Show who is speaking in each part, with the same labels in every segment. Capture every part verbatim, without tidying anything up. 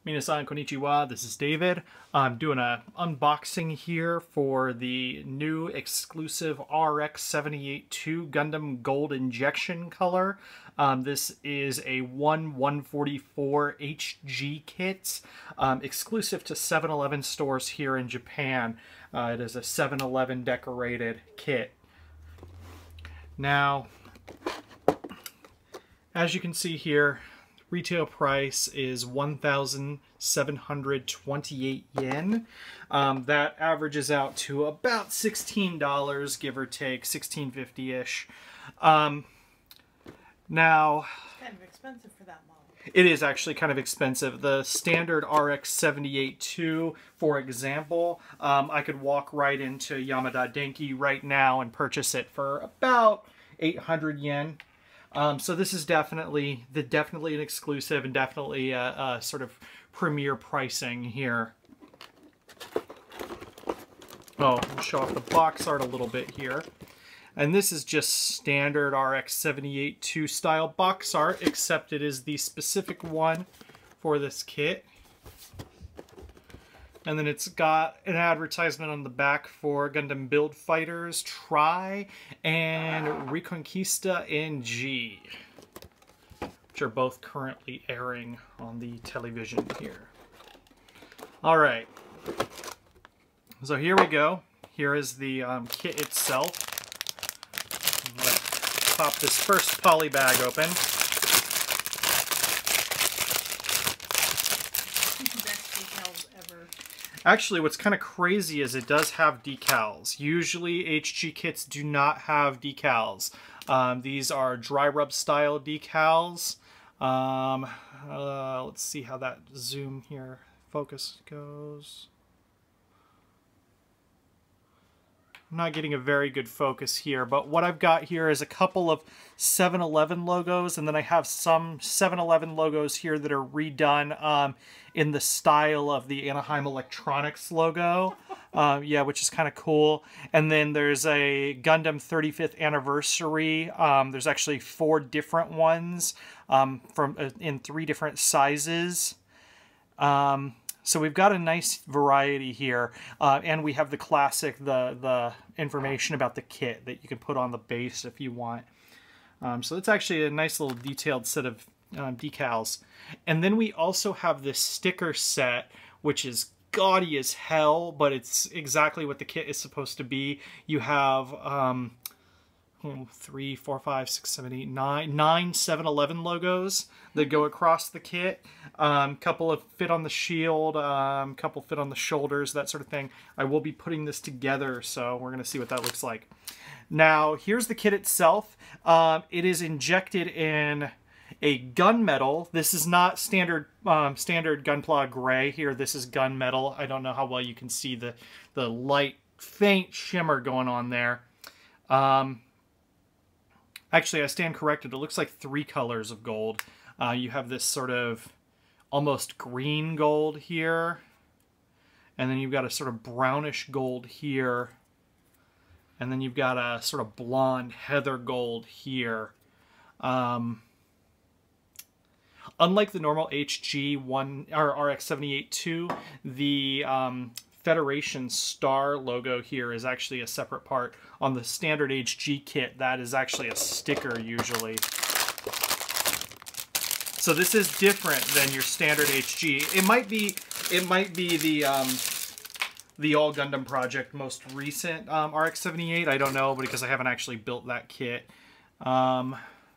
Speaker 1: Minasan konnichiwa, this is David. I'm doing an unboxing here for the new exclusive R X seventy-eight two Gundam Gold Injection color. Um, this is a one one forty-four H G kit, um, exclusive to seven eleven stores here in Japan. Uh, it is a seven eleven decorated kit. Now, as you can see here, retail price is one thousand seven hundred twenty-eight yen. Um, that averages out to about sixteen dollars, give or take, sixteen fifty-ish. Um, now,
Speaker 2: it's kind of expensive for that model.
Speaker 1: It is actually kind of expensive. The standard R X seventy-eight two, for example, um, I could walk right into Yamada Denki right now and purchase it for about eight hundred yen. Um, so this is definitely the definitely an exclusive and definitely a, a sort of premier pricing here. Oh, I'll show off the box art a little bit here. And this is just standard R X seventy-eight two style box art, except it is the specific one for this kit. And then it's got an advertisement on the back for Gundam Build Fighters Tri and Reconquista N G, which are both currently airing on the television here. All right, so here we go. Here is the um, kit itself. Let's pop this first poly bag open. Actually, what's kind of crazy is it does have decals. Usually H G kits do not have decals. Um, these are dry rub style decals. Um, uh, let's see how that zoom here focus goes. I'm not getting a very good focus here, but what I've got here is a couple of seven eleven logos, and then I have some seven eleven logos here that are redone um, in the style of the Anaheim Electronics logo. Uh, yeah, which is kind of cool. And then there's a Gundam thirty-fifth anniversary. Um, there's actually four different ones um, from uh, in three different sizes. Um, So we've got a nice variety here, uh, and we have the classic, the the information about the kit that you can put on the base if you want. Um, so it's actually a nice little detailed set of um, decals. And then we also have this sticker set, which is gaudy as hell, but it's exactly what the kit is supposed to be. You have um, three, four, five, six, seven, eight, nine, nine seven eleven logos that go across the kit. Um, couple of fit on the shield, um, couple fit on the shoulders, that sort of thing. I will be putting this together, so we're going to see what that looks like. Now, here's the kit itself. Um, it is injected in a gunmetal. This is not standard um, standard Gunpla gray here. This is gunmetal. I don't know how well you can see the, the light, faint shimmer going on there. Um, Actually, I stand corrected. It looks like three colors of gold. Uh, you have this sort of almost green gold here. And then you've got a sort of brownish gold here. And then you've got a sort of blonde heather gold here. Um, unlike the normal H G one or R X seventy-eight two, the um, Federation Star logo here is actually a separate part. On the standard H G kit, that is actually a sticker usually. So this is different than your standard H G. It might be, it might be the um, the All Gundam Project most recent um, R X seventy-eight. I don't know, because I haven't actually built that kit. Um,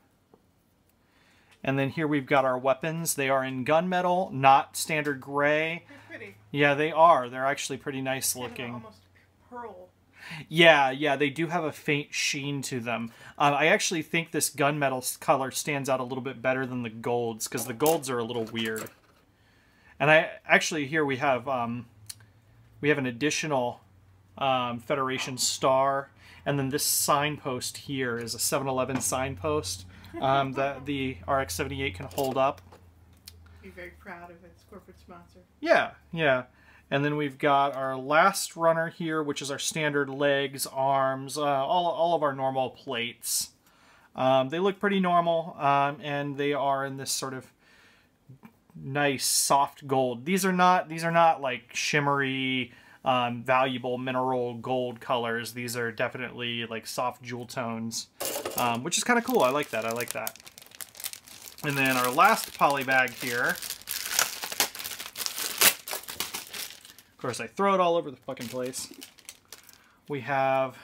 Speaker 1: and then here we've got our weapons. They are in gunmetal, not standard gray.
Speaker 2: They're pretty.
Speaker 1: Yeah, they are. They're actually pretty nice looking.
Speaker 2: Almost pearl.
Speaker 1: Yeah, yeah, they do have a faint sheen to them. Uh, I actually think this gunmetal color stands out a little bit better than the golds, because the golds are a little weird. And I actually here we have um, we have an additional um, Federation Star, and then this signpost here is a seven eleven signpost um, that the R X seventy-eight can hold up.
Speaker 2: Be very proud of its corporate sponsor.
Speaker 1: Yeah, yeah. And then we've got our last runner here, which is our standard legs, arms, uh, all, all of our normal plates. Um, they look pretty normal, um, and they are in this sort of nice soft gold. These are not these are not like shimmery, um, valuable mineral gold colors. These are definitely like soft jewel tones, um, which is kind of cool. I like that. I like that. And then our last poly bag here. Of course, I throw it all over the fucking place. We have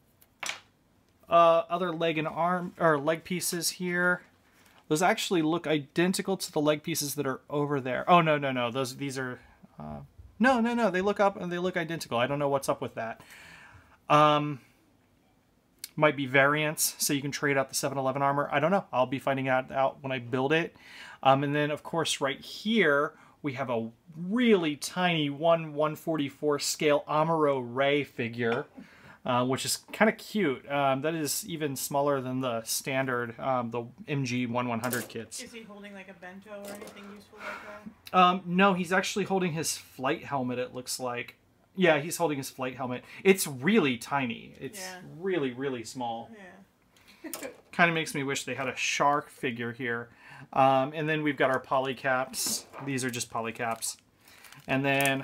Speaker 1: uh, other leg and arm or leg pieces here. Those actually look identical to the leg pieces that are over there. Oh no no no! Those these are uh, no no no. They look up and they look identical. I don't know what's up with that. Um, might be variants, so you can trade out the seven eleven armor. I don't know. I'll be finding out out when I build it. Um, and then of course right here we have a really tiny one one forty-four scale Amuro Ray figure, uh, which is kind of cute. Um, that is even smaller than the standard, um, the M G one one hundred kits.
Speaker 2: Is he holding like a bento or anything useful like that?
Speaker 1: Um, no, he's actually holding his flight helmet, it looks like. Yeah, he's holding his flight helmet. It's really tiny. It's
Speaker 2: Yeah.
Speaker 1: really, really small.
Speaker 2: Yeah.
Speaker 1: Kind of makes me wish they had a shark figure here. Um, and then we've got our polycaps. These are just polycaps. And then,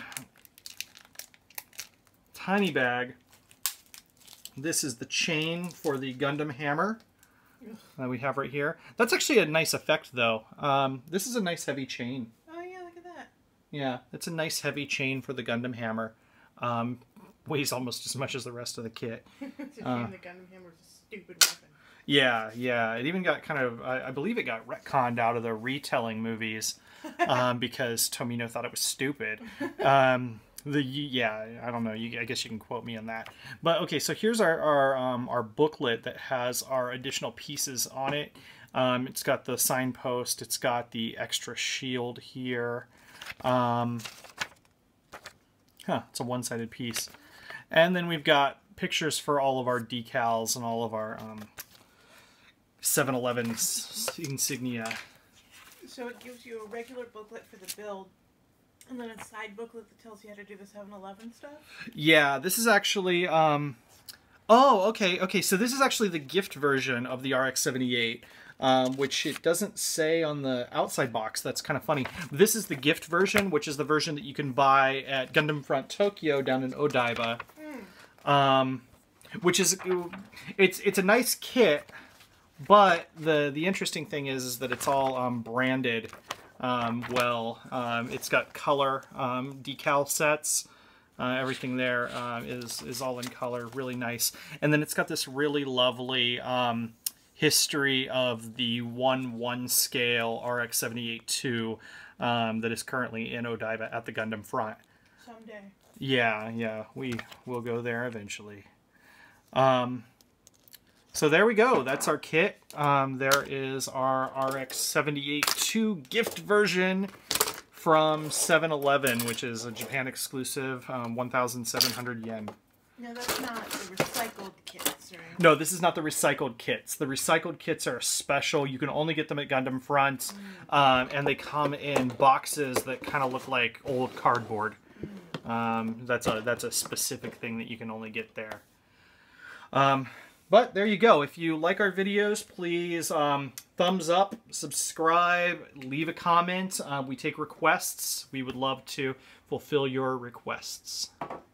Speaker 1: tiny bag. This is the chain for the Gundam hammer that we have right here. That's actually a nice effect, though. Um, this is a nice heavy chain.
Speaker 2: Oh yeah, look at that.
Speaker 1: Yeah, it's a nice heavy chain for the Gundam hammer. Um, weighs almost as much as the rest of the kit.
Speaker 2: It's a shame
Speaker 1: Uh,
Speaker 2: the Gundam hammer is a stupid weapon.
Speaker 1: Yeah, yeah. It even got kind of, I, I believe it got retconned out of the retelling movies um, because Tomino thought it was stupid. Um, the yeah, I don't know. You, I guess you can quote me on that. But okay, so here's our our, um, our booklet that has our additional pieces on it. Um, it's got the signpost. It's got the extra shield here. Um, huh, it's a one-sided piece. And then we've got pictures for all of our decals and all of our um, seven eleven insignia.
Speaker 2: So it gives you a regular booklet for the build, and then a side booklet that tells you how to do the seven eleven stuff?
Speaker 1: Yeah, this is actually... Um, oh, okay, okay. So this is actually the gift version of the R X seventy-eight, um, which it doesn't say on the outside box. That's kind of funny. This is the gift version, which is the version that you can buy at Gundam Front Tokyo down in Odaiba. Mm. Um, which is... It's, it's a nice kit. But the the interesting thing is, is that it's all um, branded um, well. Um, it's got color um, decal sets. Uh, everything there uh, is is all in color, really nice. And then it's got this really lovely um, history of the one one scale R X seventy-eight two um, that is currently in Odaiba at the Gundam Front.
Speaker 2: Someday.
Speaker 1: Yeah, yeah, we will go there eventually. Um, So there we go. That's our kit. Um, there is our R X seventy-eight two gift version from seven eleven, which is a Japan exclusive, um, one thousand seven hundred yen.
Speaker 2: No, that's not the recycled kits, right?
Speaker 1: No, this is not the recycled kits. The recycled kits are special. You can only get them at Gundam Front, mm. um, and they come in boxes that kind of look like old cardboard. Mm. Um, that's a that's a specific thing that you can only get there. Um, But there you go. If you like our videos, please um, thumbs up, subscribe, leave a comment. Uh, we take requests. We would love to fulfill your requests.